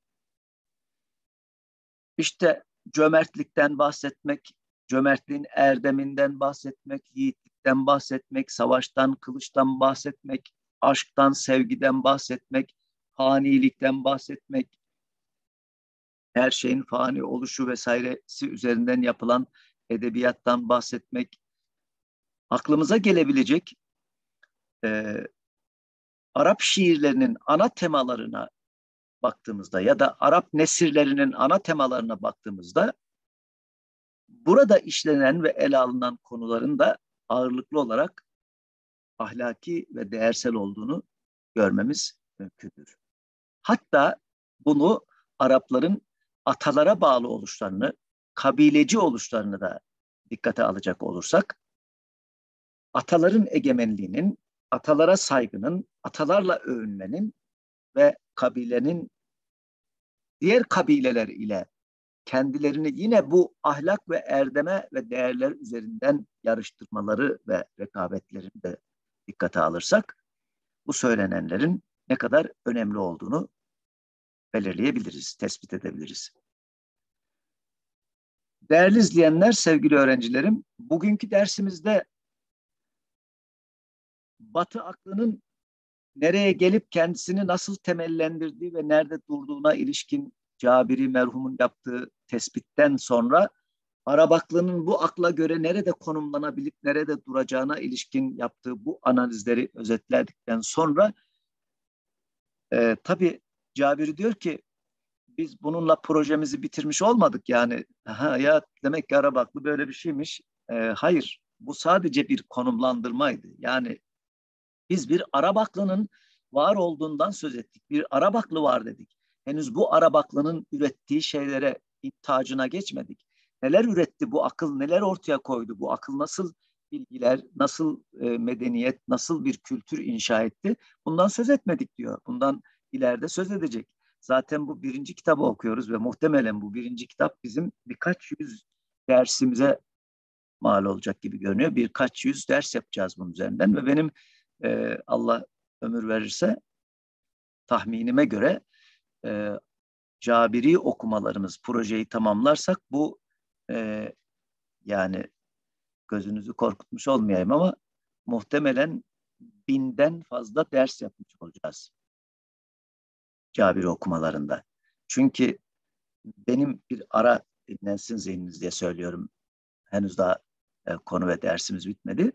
İşte cömertlikten bahsetmek, cömertliğin erdeminden bahsetmek, yiğitlikten bahsetmek, savaştan, kılıçtan bahsetmek, aşktan, sevgiden bahsetmek, fanilikten bahsetmek, her şeyin fani oluşu vesairesi üzerinden yapılan edebiyattan bahsetmek, aklımıza gelebilecek e, Arap şiirlerinin ana temalarına baktığımızda ya da Arap nesirlerinin ana temalarına baktığımızda burada işlenen ve ele alınan konuların da ağırlıklı olarak ahlaki ve değersel olduğunu görmemiz mümkündür. Hatta bunu Arapların atalara bağlı oluşlarını, kabileci oluşlarını da dikkate alacak olursak, ataların egemenliğinin, atalara saygının, atalarla övünmenin ve kabilenin diğer kabileler ile kendilerini yine bu ahlak ve erdeme ve değerler üzerinden yarıştırmaları ve rekabetlerini de dikkate alırsak, bu söylenenlerin ne kadar önemli olduğunu belirleyebiliriz, tespit edebiliriz. Değerli izleyenler, sevgili öğrencilerim, bugünkü dersimizde Batı aklının nereye gelip kendisini nasıl temellendirdiği ve nerede durduğuna ilişkin Cabiri merhumun yaptığı tespitten sonra Arap aklının bu akla göre nerede konumlanabilip nerede duracağına ilişkin yaptığı bu analizleri özetledikten sonra e, tabii Cabiri diyor ki biz bununla projemizi bitirmiş olmadık yani. Aha, ya demek ki Arap aklı böyle bir şeymiş. E, hayır, bu sadece bir konumlandırmaydı. Yani biz bir Arap aklının var olduğundan söz ettik. Bir Arap aklı var dedik. Henüz bu Arap aklının ürettiği şeylere intacına geçmedik. Neler üretti bu akıl, neler ortaya koydu? Bu akıl nasıl bilgiler, nasıl e, medeniyet, nasıl bir kültür inşa etti? Bundan söz etmedik diyor. Bundan ileride söz edecek. Zaten bu birinci kitabı okuyoruz ve muhtemelen bu birinci kitap bizim birkaç yüz dersimize mal olacak gibi görünüyor. Birkaç yüz ders yapacağız bunun üzerinden ve benim e, Allah ömür verirse tahminime göre e, Cabiri okumalarımız projeyi tamamlarsak bu e, yani gözünüzü korkutmuş olmayayım ama muhtemelen binden fazla ders yapmış olacağız Cabiri okumalarında. Çünkü benim bir ara dinlensin zihniniz diye söylüyorum. Henüz daha e, konu ve dersimiz bitmedi.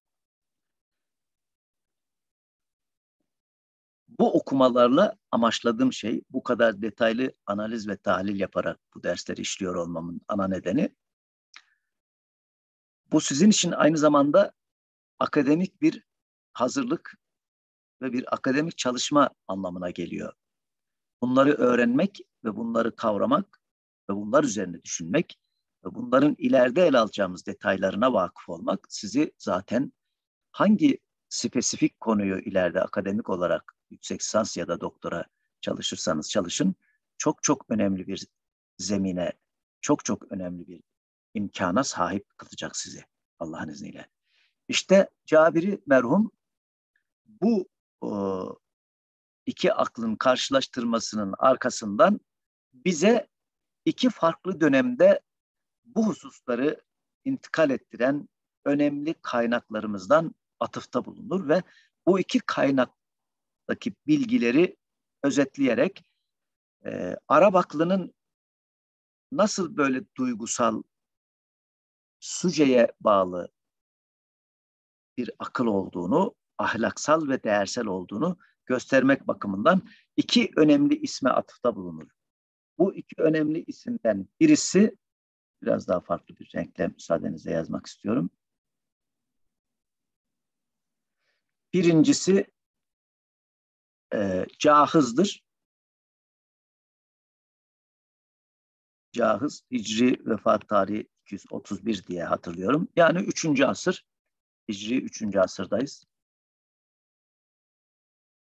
Bu okumalarla amaçladığım şey, bu kadar detaylı analiz ve tahlil yaparak bu dersleri işliyor olmamın ana nedeni, bu sizin için aynı zamanda akademik bir hazırlık ve bir akademik çalışma anlamına geliyor. Bunları öğrenmek ve bunları kavramak ve bunlar üzerine düşünmek ve bunların ileride ele alacağımız detaylarına vakıf olmak sizi zaten hangi spesifik konuyu ileride akademik olarak yüksek lisans ya da doktora çalışırsanız çalışın, çok çok önemli bir zemine, çok çok önemli bir imkana sahip kılacak sizi Allah'ın izniyle. İşte Cabiri merhum bu o, iki aklın karşılaştırmasının arkasından bize iki farklı dönemde bu hususları intikal ettiren önemli kaynaklarımızdan atıfta bulunur ve bu iki kaynaktaki bilgileri özetleyerek e, Arap aklının nasıl böyle duygusal, suceye bağlı bir akıl olduğunu, ahlaksal ve değersel olduğunu göstermek bakımından iki önemli isme atıfta bulunur. Bu iki önemli isimden birisi, biraz daha farklı bir renkle müsaadenizle yazmak istiyorum. Birincisi e, Cahız'dır. Cahız, Hicri vefat tarihi iki yüz otuz bir diye hatırlıyorum. Yani üçüncü asır, Hicri üçüncü asırdayız.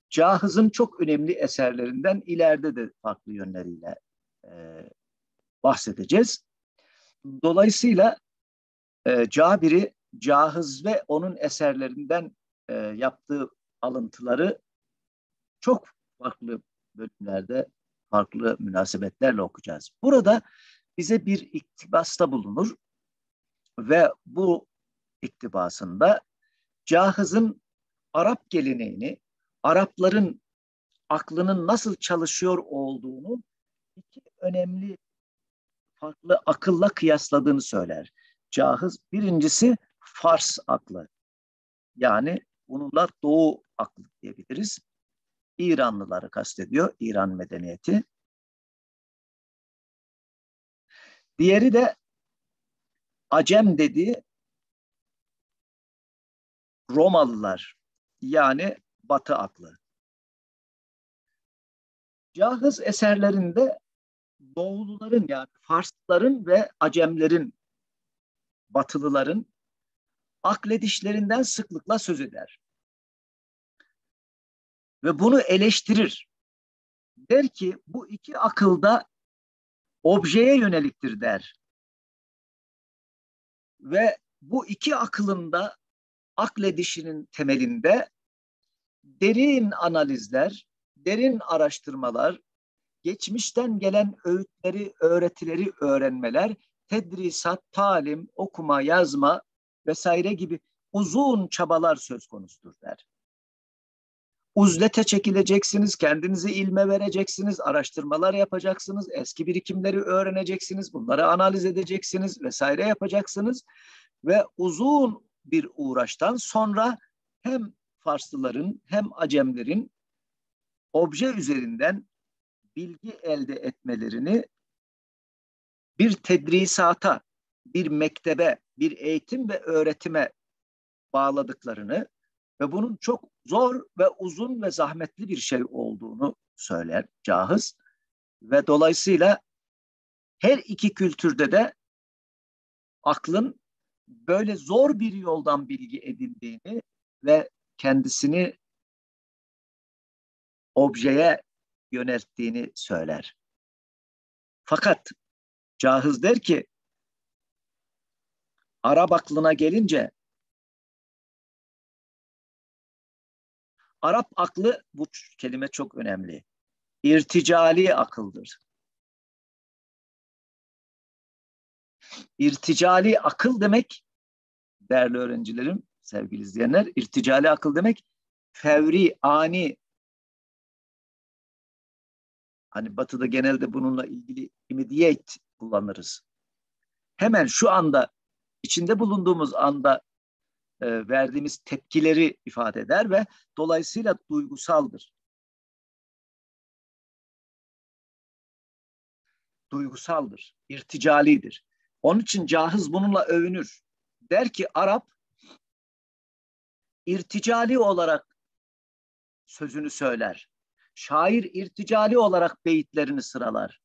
Cahız'ın çok önemli eserlerinden ileride de farklı yönleriyle e, bahsedeceğiz. Dolayısıyla e, Cabir'i, Cahız ve onun eserlerinden e, yaptığı alıntıları çok farklı bölümlerde, farklı münasebetlerle okuyacağız. Burada bize bir iktibasta bulunur ve bu iktibasında Cahız'ın Arap geleneğini, Arapların aklının nasıl çalışıyor olduğunu iki önemli farklı akılla kıyasladığını söyler. Cahız birincisi Fars aklı. Yani bununla Doğu aklı diyebiliriz. İranlıları kastediyor, İran medeniyeti. Diğeri de Acem dediği Romalılar. Yani Batı aklı. Cahız eserlerinde Doğuluların yani Farsların ve Acemlerin, Batılıların akledişlerinden sıklıkla söz eder. Ve bunu eleştirir. Der ki bu iki akılda objeye yöneliktir der. Ve bu iki akılın da akledişinin temelinde derin analizler, derin araştırmalar, geçmişten gelen öğütleri, öğretileri öğrenmeler, tedrisat, talim, okuma, yazma vesaire gibi uzun çabalar söz konusudur der. Uzlete çekileceksiniz, kendinizi ilme vereceksiniz, araştırmalar yapacaksınız, eski birikimleri öğreneceksiniz, bunları analiz edeceksiniz vesaire yapacaksınız ve uzun bir uğraştan sonra hem Farslıların hem Acemlerin obje üzerinden bilgi elde etmelerini bir tedrisata, bir mektebe, bir eğitim ve öğretime bağladıklarını ve bunun çok zor ve uzun ve zahmetli bir şey olduğunu söyler Cahız. Ve dolayısıyla her iki kültürde de aklın böyle zor bir yoldan bilgi edindiğini ve kendisini objeye yönelttiğini söyler. Fakat Cahız der ki Arap aklına gelince Arap aklı, bu kelime çok önemli, irticali akıldır. İrticali akıl demek, değerli öğrencilerim, sevgili izleyenler, irticali akıl demek fevri, ani. Hani Batı'da genelde bununla ilgili immediate kullanırız. Hemen şu anda, içinde bulunduğumuz anda e, verdiğimiz tepkileri ifade eder ve dolayısıyla duygusaldır. Duygusaldır, irticalidir. Onun için Cahız bununla övünür. Der ki Arap irticali olarak sözünü söyler. Şair irticali olarak beyitlerini sıralar.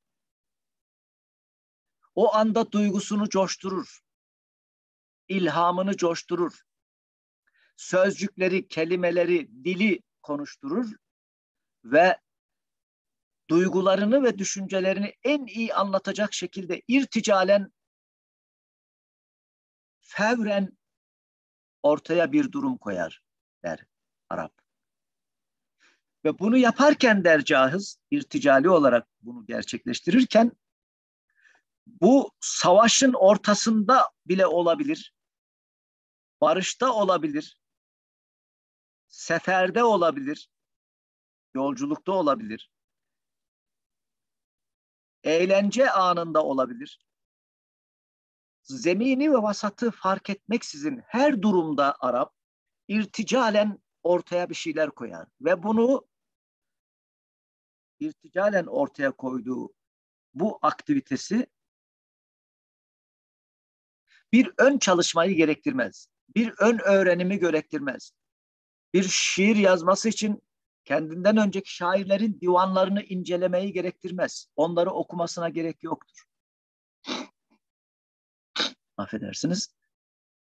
O anda duygusunu coşturur. İlhamını coşturur. Sözcükleri, kelimeleri, dili konuşturur ve duygularını ve düşüncelerini en iyi anlatacak şekilde irticalen, fevren ortaya bir durum koyar der Arap. Ve bunu yaparken der Cahız, irticali olarak bunu gerçekleştirirken bu savaşın ortasında bile olabilir, barışta olabilir, seferde olabilir, yolculukta olabilir, eğlence anında olabilir. Zemini ve vasatı fark etmeksizin her durumda Arap irticalen ortaya bir şeyler koyar. Ve bunu irticalen ortaya koyduğu bu aktivitesi bir ön çalışmayı gerektirmez. Bir ön öğrenimi gerektirmez. Bir şiir yazması için kendinden önceki şairlerin divanlarını incelemeyi gerektirmez. Onları okumasına gerek yoktur. Affedersiniz.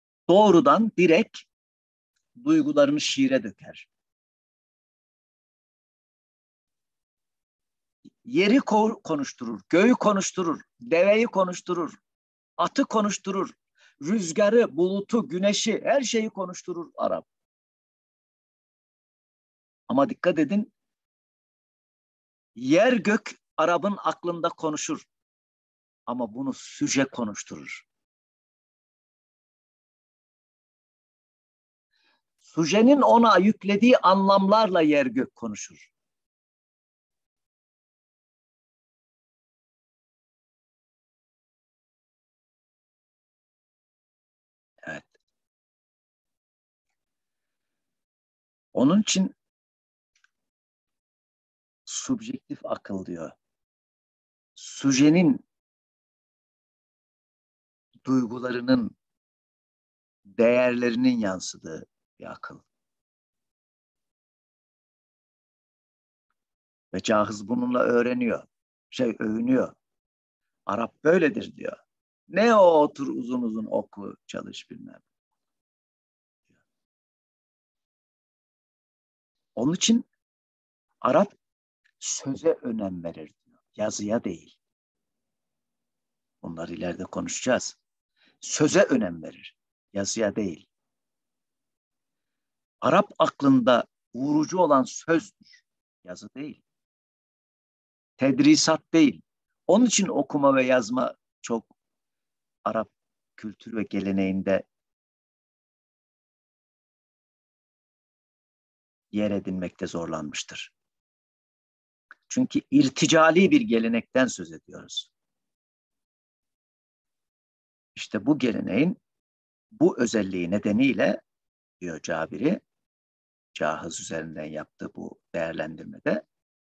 Doğrudan direkt duygularını şiire döker. Yeri konuşturur, göğü konuşturur, deveyi konuşturur, atı konuşturur, rüzgarı, bulutu, güneşi, her şeyi konuşturur Arap. Ama dikkat edin, yer gök Arap'ın aklında konuşur. Ama bunu süce konuşturur. Sujenin ona yüklediği anlamlarla yer gök konuşur. Evet. Onun için subjektif akıl diyor. Sujenin duygularının, değerlerinin yansıdığı bir akıl. Ve Cahız bununla öğreniyor. Şey övünüyor. Arap böyledir diyor. Ne o otur uzun uzun oku çalış bilmem. Onun için Arap söze önem verir diyor. Yazıya değil. Bunları ileride konuşacağız. Söze önem verir. Yazıya değil. Arap aklında vurucu olan sözdür. Yazı değil. Tedrisat değil. Onun için okuma ve yazma çok Arap kültürü ve geleneğinde yer edinmekte zorlanmıştır. Çünkü irticali bir gelenekten söz ediyoruz. İşte bu geleneğin bu özelliği nedeniyle diyor Cabiri, Cahız üzerinden yaptığı bu değerlendirmede,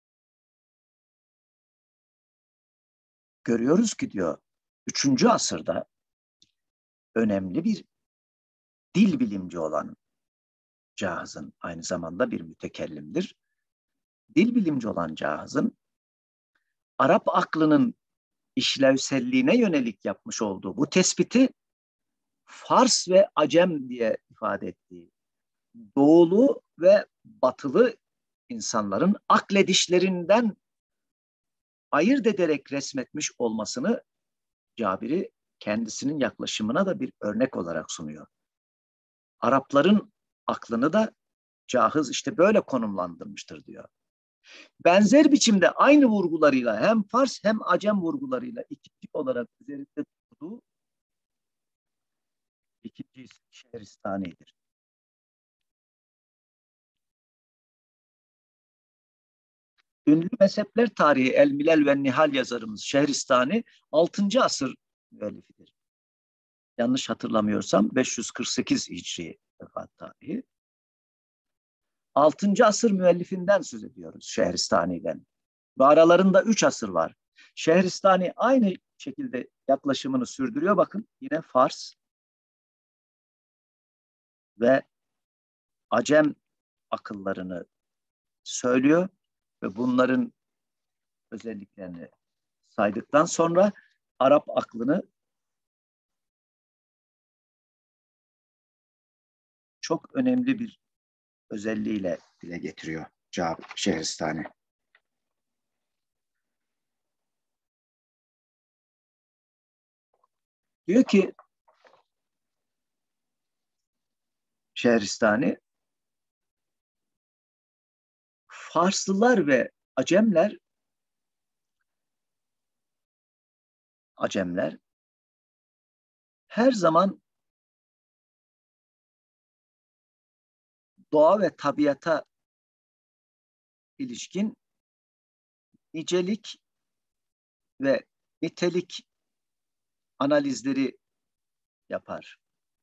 görüyoruz ki diyor üçüncü asırda önemli bir dil bilimci olan Cahız'ın aynı zamanda bir mütekellimdir. Dil bilimci olan Cahız'ın Arap aklının işlevselliğine yönelik yapmış olduğu bu tespiti Fars ve Acem diye ifade ettiği doğulu ve batılı insanların akledişlerinden ayırt ederek resmetmiş olmasını Cabiri kendisinin yaklaşımına da bir örnek olarak sunuyor. Arapların aklını da Cahız işte böyle konumlandırmıştır diyor. Benzer biçimde aynı vurgularıyla hem Fars hem Acem vurgularıyla ikinci olarak üzerinde durduğu ikinci isim Şehristani'dir. Ünlü mezhepler tarihi El Milal ve Nihal yazarımız Şehristani altıncı asır müellifidir. Yanlış hatırlamıyorsam beş yüz kırk sekiz Hicri vefat tarihi. altıncı asır müellifinden söz ediyoruz Şehristani'den. Ve aralarında üç asır var. Şehristani aynı şekilde yaklaşımını sürdürüyor. Bakın yine Fars ve Acem akıllarını söylüyor ve bunların özelliklerini saydıktan sonra Arap aklını çok önemli bir özelliğiyle dile getiriyor Şehristani. Diyor ki Şehristani, Farslılar ve Acemler Acemler her zaman doğa ve tabiata ilişkin nicelik ve nitelik analizleri yapar.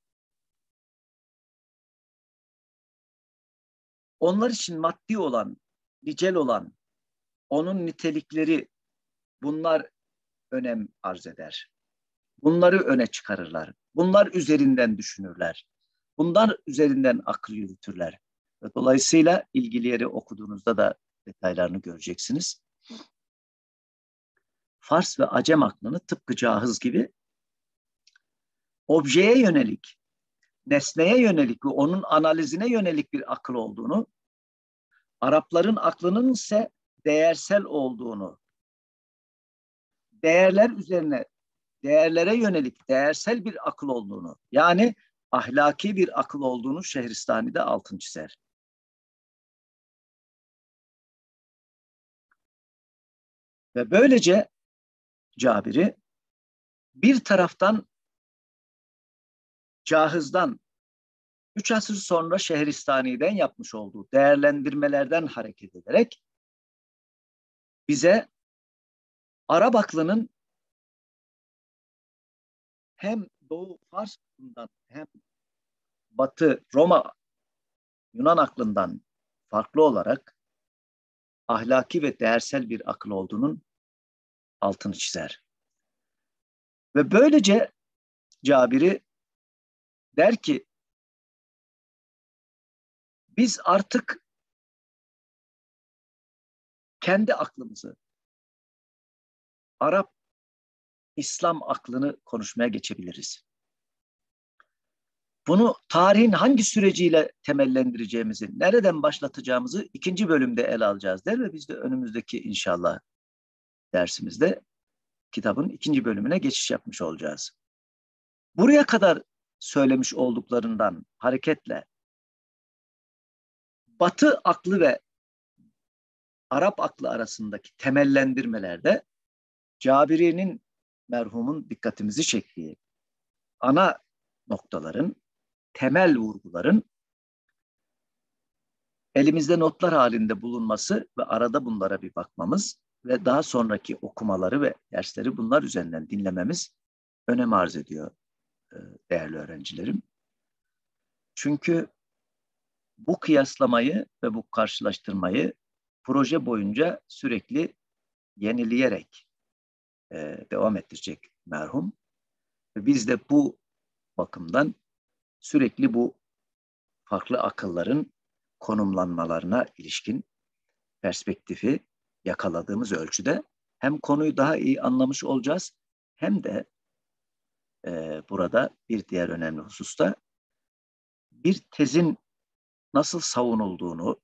Onlar için maddi olan, nicel olan, onun nitelikleri, bunlar önem arz eder. Bunları öne çıkarırlar. Bunlar üzerinden düşünürler. Bunlar üzerinden akıl yürütürler. Ve dolayısıyla ilgili yeri okuduğunuzda da detaylarını göreceksiniz. Fars ve Acem aklını tıpkı Cahız gibi objeye yönelik, nesneye yönelik ve onun analizine yönelik bir akıl olduğunu, Arapların aklının ise değersel olduğunu değerler üzerine, değerlere yönelik değersel bir akıl olduğunu, yani ahlaki bir akıl olduğunu Şehristani'de altını çizer. Ve böylece Cabir'i bir taraftan Cahız'dan üç asır sonra Şehristani'den yapmış olduğu değerlendirmelerden hareket ederek bize Arap aklının hem Doğu Fars aklından hem Batı Roma Yunan aklından farklı olarak ahlaki ve değersel bir akıl olduğunun altını çizer. Ve böylece Cabir'i der ki biz artık kendi aklımızı, Arap İslam aklını konuşmaya geçebiliriz. Bunu tarihin hangi süreciyle temellendireceğimizi, nereden başlatacağımızı ikinci bölümde ele alacağız der ve biz de önümüzdeki inşallah dersimizde kitabın ikinci bölümüne geçiş yapmış olacağız. Buraya kadar söylemiş olduklarından hareketle Batı aklı ve Arap aklı arasındaki temellendirmelerde Cabiri'nin merhumun dikkatimizi çektiği ana noktaların, temel vurguların elimizde notlar halinde bulunması ve arada bunlara bir bakmamız ve daha sonraki okumaları ve dersleri bunlar üzerinden dinlememiz önem arz ediyor değerli öğrencilerim. Çünkü bu kıyaslamayı ve bu karşılaştırmayı proje boyunca sürekli yenileyerek e, devam ettirecek merhum. Ve biz de bu bakımdan sürekli bu farklı akılların konumlanmalarına ilişkin perspektifi yakaladığımız ölçüde hem konuyu daha iyi anlamış olacağız hem de e, burada bir diğer önemli hususta bir tezin nasıl savunulduğunu,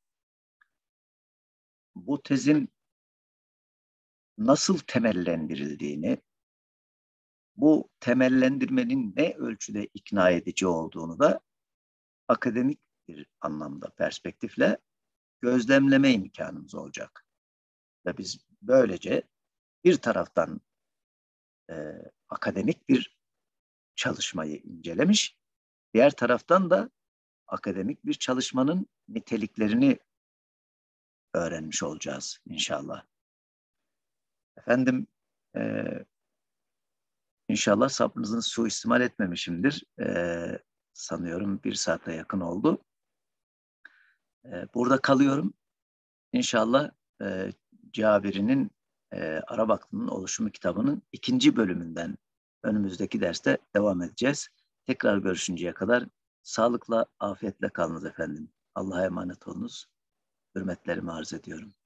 bu tezin nasıl temellendirildiğini, bu temellendirmenin ne ölçüde ikna edici olduğunu da akademik bir anlamda perspektifle gözlemleme imkanımız olacak. Ve biz böylece bir taraftan e, akademik bir çalışmayı incelemiş, diğer taraftan da akademik bir çalışmanın niteliklerini öğrenmiş olacağız inşallah. Efendim, e, inşallah sabrınızı suistimal etmemişimdir. E, sanıyorum bir saate yakın oldu. E, burada kalıyorum. İnşallah e, Cabiri'nin e, Arap Aklının Oluşumu kitabının ikinci bölümünden önümüzdeki derste devam edeceğiz. Tekrar görüşünceye kadar sağlıkla, afiyetle kalınız efendim. Allah'a emanet olunuz. Hürmetlerimi arz ediyorum.